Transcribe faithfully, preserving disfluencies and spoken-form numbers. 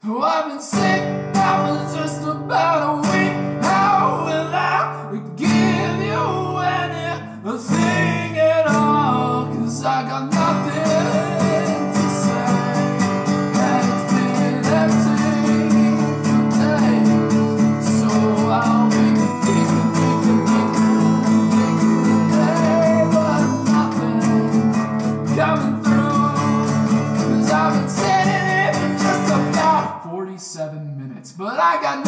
Oh, I've been sick now for just about a week. How will I give you anything at all? Cause I got nothing to say, and it's been empty for days. So I'll be thinking, thinking, thinking, thinking today, but nothing coming through. Cause I've been sitting here for just about forty-seven minutes, but I got